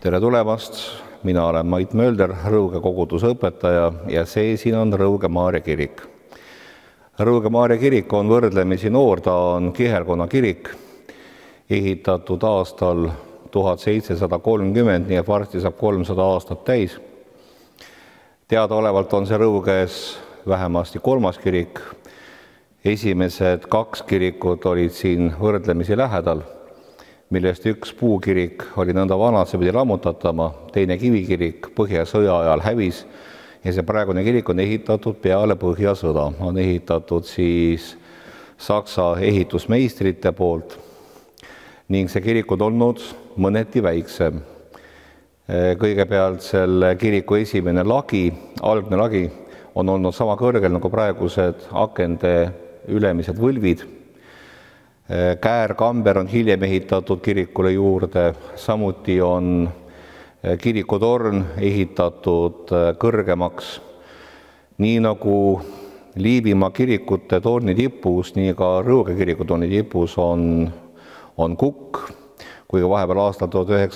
Tere tulemast! Mina olen Mait Mölder, Rõuge koguduse õpetaja ja see siin on Rõuge Maarja kirik. Rõuge Maarja kirik on võrdlemisi noor, ta on kihelkonna kirik, ehitatud aastal 1730, nii et varsti saab 300 aastat täis. Teadaolevalt on see Rõuges vähemasti 3. kirik. Esimesed 2 kirikut olid siin võrdlemisi lähedal, millest üks puukirik oli nõnda vana, et see pidi lammutatama, teine kivikirik Põhjasõja ajal hävis ja see praegune kirik on ehitatud peale Põhjasõda. On ehitatud siis Saksa ehitusmeistrite poolt ning see kirik on olnud mõneti väiksem. Kõigepealt selle kiriku esimene lagi, algne lagi, on olnud sama kõrgel nagu praegused akende ülemised võlvid. Käärkamber on hiljem ehitatud kirikule juurde, samuti on kirikutorn ehitatud kõrgemaks. Nii nagu Liivimaa kirikute torni tipus, nii ka Rõuge kiriku torni tipus on kukk, kuigi vahepeal aastal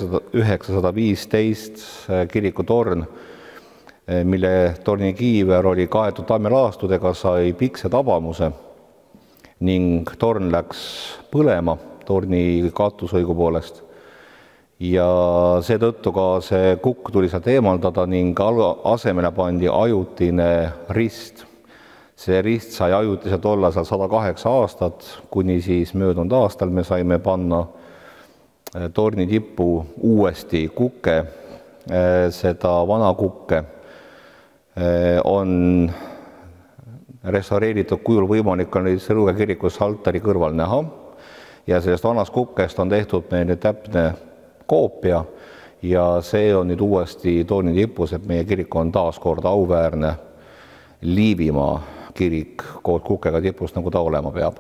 1915 kirikutorn, mille torni kiiver oli kaetud tammelaastudega, sai pikse tabamuse ning torn läks põlema, torni katus õigupoolest. Ja seetõttu ka see kukk tuli sealt eemaldada ning asemele pandi ajutine rist. See rist sai ajutiselt olla seal 108 aastat, kuni siis möödunud aastal me saime panna torni tippu uuesti kukke, seda vana kukke on restaureeritud kujul võimalik on Rõuge kirikus altari kõrval näha ja sellest vanast kukkest on tehtud meile täpne koopia ja see on nüüd uuesti torni tipus, et meie kirik on taas kord auväärne Liivimaa kirik koos kukkega tipus, nagu ta olema peab.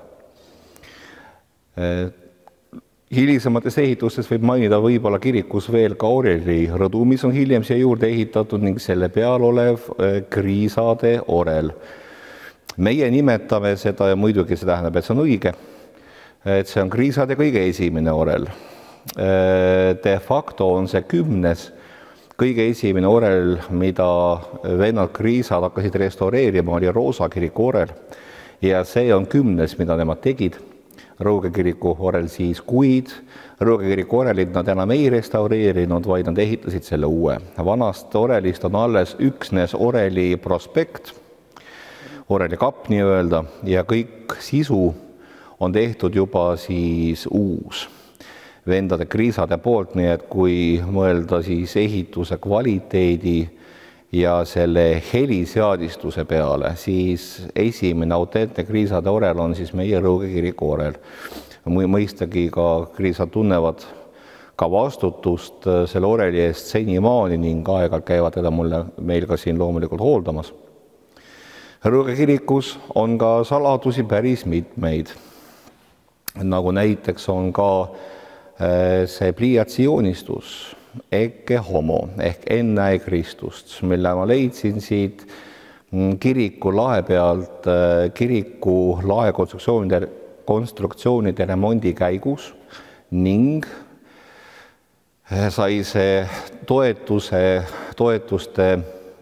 Hilisemates ehitustes võib mainida võib-olla kirikus veel ka oreli rõdu, mis on hiljem siia juurde ehitatud ning selle peal olev kriisade orel. Meie nimetame seda ja muidugi see tähendab, et see on õige, et see on kriisade kõige esimene orel. De facto on see 10. kõige esimene orel, mida vennad kriisad hakkasid restaureerima, oli Roosa kiriku orel ja see on 10., mida nemad tegid. Rõuge kiriku orel siis, kuid Rõuge kiriku orelit nad enam ei restaureerinud, vaid nad ehitasid selle uue. Vanast orelist on alles üksnes oreli prospekt, oreli kapp nii öelda, ja kõik sisu on tehtud juba siis uus vendade kriisade poolt, nii et kui mõelda siis ehituse kvaliteedi ja selle heliseadistuse peale, siis esimene autentne kriisade orel on siis meie Rõuge kiriku orel. Mõistagi ka kriisad tunnevad ka vastutust selle oreli eest senimaani ning aegalt käivad teda meil ka siin loomulikult hooldamas. Rõuge kirikus on ka saladusi päris mitmeid, nagu näiteks on ka see pliiatsijoonistus Ecce Homo ehk ennäe Kristust, mille ma leidsin siit kiriku lae pealt kiriku lae konstruktsioonide remondi käigus ning sai see toetuste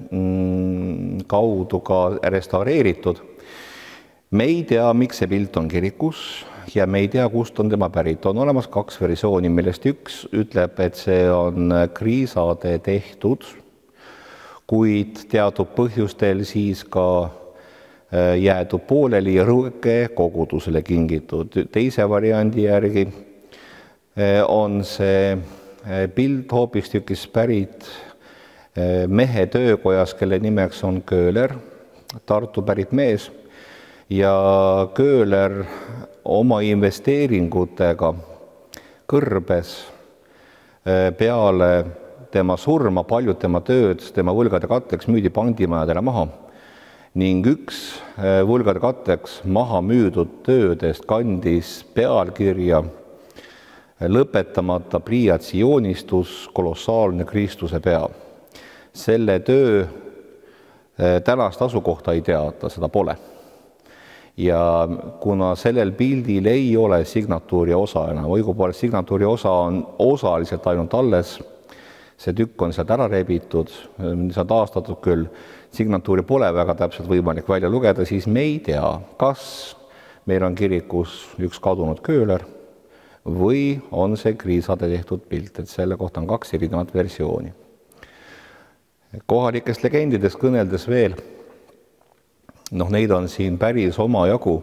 kaudu ka restaureeritud. Me ei tea, miks see pilt on kirikus ja me ei tea, kust on tema pärit. On olemas 2 versiooni, millest üks ütleb, et see on kriisade tehtud, kuid teatud põhjustel siis ka jäädud pooleli Rõuge kogudusele kingitud. Teise variandi järgi on see pilt hoopistükkis pärit mehe töökojas, kelle nimeks on Köhler, Tartu pärit mees, ja Köhler oma investeeringutega kõrbes peale tema surma paljud tema tööd, tema võlgade katteks müüdi pandimajadele maha ning üks võlgade katteks maha müüdud töödest kandis pealkirja lõpetamata pliiatsijoonistus kolossaalne Kristuse pea. Selle töö tänast asukohta ei teata, seda pole. Ja kuna sellel pildil ei ole signatuuri osa enam, õigupoolest signatuuri osa on osaliselt ainult alles, see tükk on sealt ära rebitud, see on taastatud küll, signatuuri pole väga täpselt võimalik välja lugeda, siis me ei tea, kas meil on kirikus üks kadunud kööler või on see Kriisade tehtud pilt, et selle kohta on 2 erinevat versiooni. Kohalikest legendidest kõneldes veel, neid on siin päris omajagu,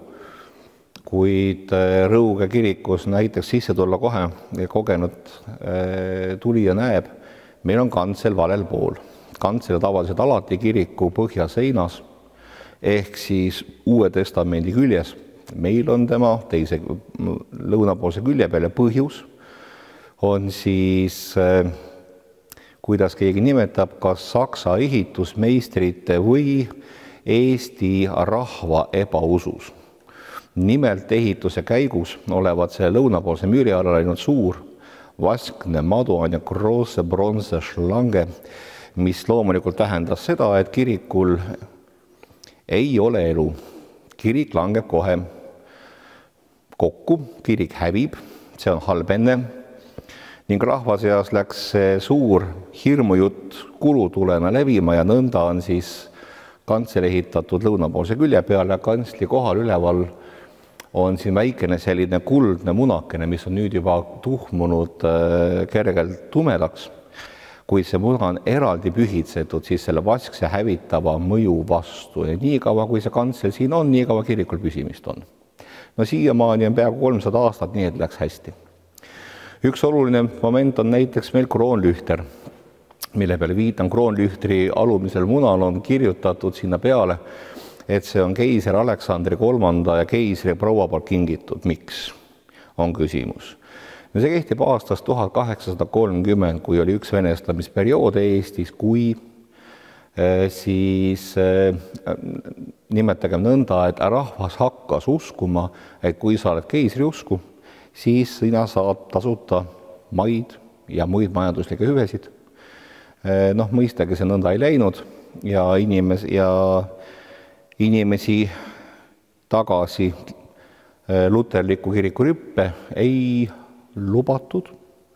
kuid Rõuge kirikus näiteks sisse tulla kohe kogenud tulija näeb, meil on kantsel valel pool. Kantsel tavaliselt alati kiriku põhjaseinas ehk siis Uue Testamendi küljes. Meil on tema teise lõunapoolse külje peal ja põhjus on siis, kuidas keegi nimetab, kas saksa ehitusmeistrite või Eesti rahva ebausus. Nimelt ehituse käigus olevat selle lõunapoolse müüri alla läinud suur vaskne maduan ja große bronze schlange, mis loomulikult tähendas seda, et kirikul ei ole elu. Kirik langeb kohe kokku, kirik hävib, see on halb enne, ning rahva seas läks see suur hirmujutt kulutulena levima ja nõnda on siis kantsel ehitatud lõunapoolse külje peal ja kantsli kohal üleval on siin väikene selline kuldne munakene, mis on nüüd juba tuhmunud kergelt tumedaks. Kui see muna on eraldi pühitsetud, siis selle vaskse hävitava mõju vastu ja nii kaua, kui see kantsel siin on, nii kaua kirikul püsimist on. Siiamaani on peaaegu 300 aastat, nii et läks hästi. Üks oluline moment on näiteks meil kroonlühter, mille peale viitan kroonlühtri alumisel munal on kirjutatud sinna peale, et see on keiser Aleksandri III ja keisri proua poolt kingitud. Miks? On küsimus. See kehtib aastast 1830, kui oli üks venestamisperiood Eestis, kui siis nimetagem nõnda, et rahvas hakkas uskuma, et kui sa oled keisri usku, siis sina saad tasuta maid ja muid majanduslikke hüvesid. Mõistagi see nõnda ei läinud ja inimesi tagasi luterliku kiriku rüppe ei lubatud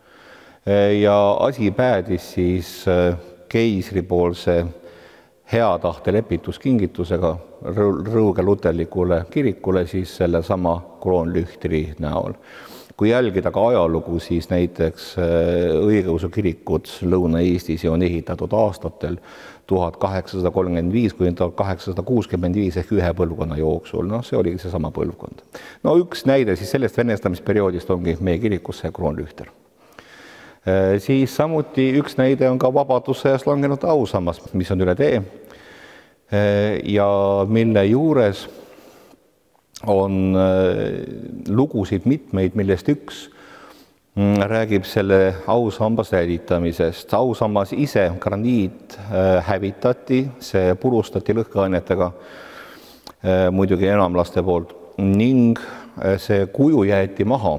ja asi päädis siis keisripoolse hea tahte lepituskingitusega Rõuge luterlikule kirikule siis selle sama kroonlühtri näol. Kui jälgida ka ajalugu, siis näiteks õigeusu kirikud Lõuna-Eestis on ehitatud aastatel 1835 kuni 1865 ehk ühe põlvkonna jooksul. See oli see sama põlvkond. Üks näide siis sellest venestamisperioodist ongi meie kirikus see kroonlühter. Siis samuti üks näide on ka vabadussõjas langenud ausammas, mis on üle tee ja mille juures on lugusid mitmeid, millest üks räägib selle ausamba säilitamisest. Ausammas ise graniit hävitati, see purustati lõhkeainetega, muidugi enamlaste poolt, ning see kuju jäeti maha.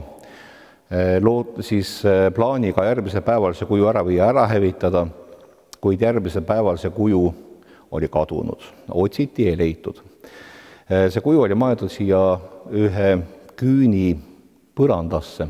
Siis plaaniga järgmisel päeval see kuju ära viia, ära hävitada, kuid järgmisel päeval see kuju oli kadunud. Otsiti, ei leitud. See kuju oli maetud siia ühe küüni põrandasse.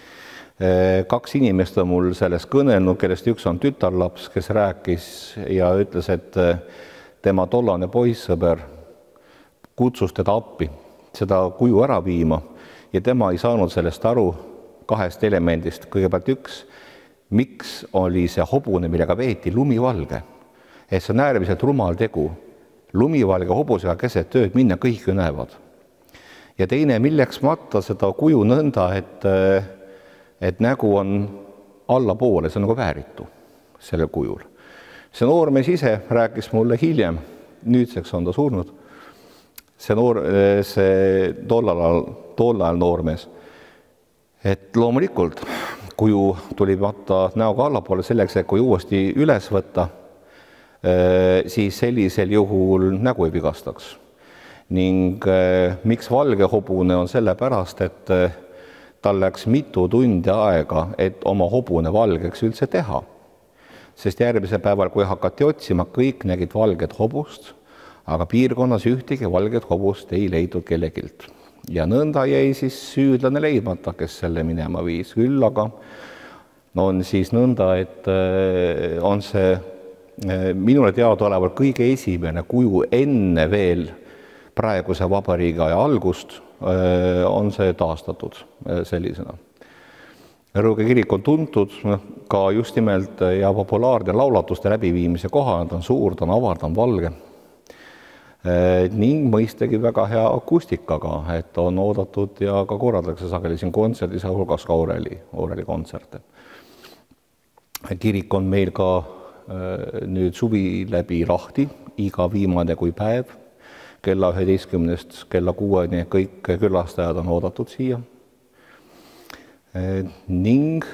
2 inimest on mul sellest kõnelnud, kellest üks on tütarlaps, kes rääkis ja ütles, et tema tollane poissõber kutsus teda appi seda kuju ära viima ja tema ei saanud sellest aru 2 elemendist. Kõigepealt üks, miks oli see hobune, millega veeti lumivalge, et see on äärmiselt rumal tegu. Lumivalge hobusega keset tööd minna kõik ju näevad. Ja teine, milleks matta seda kuju nõnda, et nägu on allapoole, see on nagu vääritu sellel kujul. See noormees ise rääkis mulle hiljem, nüüdseks on ta surnud, see tollal noormees, et loomulikult kuju tuli matta näoga allapoole selleks, et kui uuesti üles võtta, siis sellisel juhul nägu ei vigastaks. Ning miks valge hobune on sellepärast, et tal läks mitu tundi aega, et oma hobune valgeks üldse teha. Sest järgmisel päeval, kui hakati otsima, kõik nägid valget hobust, aga piirkonnas ühtegi valget hobust ei leidnud kellegilt. Ja nõnda jäi siis süüdlane leidmata, kes selle minema viis. Küll aga on siis nõnda, et on see minule teadaolevalt kõige esimene kuju enne veel praeguse vabariigi aja algust on see taastatud sellisena. Rõuge kirik on tuntud ka just nimelt ja populaarne laulatuste läbiviimise koha, ta on suur, ta on avar, ta on valge ning mõistagi väga hea akustikaga, et on oodatud ja ka korraldatakse sageli siin kontserdi, sealhulgas ka Oreli kontserte. Kirik on meil ka nüüd suvi läbi lahti, iga viimane kui päev, kella 11 kella 6 kõik külastajad on oodatud siia. Ning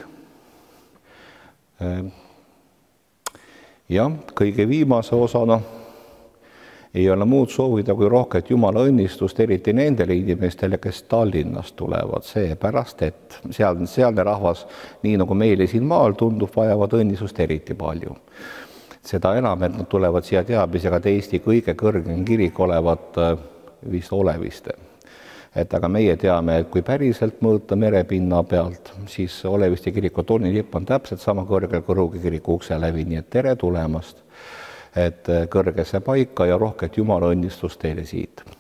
ja kõige viimase osana ei ole muud soovida kui rohket Jumala õnnistust, eriti nendele inimestele, kes Tallinnast tulevad, seepärast, et sealne rahvas, nii nagu meile siin maal tundub, vajavad õnnistust eriti palju. Seda enam, et nad tulevad siia teadmisega, et Eesti kõige kõrgem kirik olevat vist Oleviste. Et aga meie teame, et kui päriselt mõõta merepinna pealt, siis Oleviste kiriku tornilipp on täpselt sama kõrgel kui Rõuge kiriku ukse läbi, nii et tere tulemast, et kõrgesse paika ja rohket Jumala õnnistust teile siit.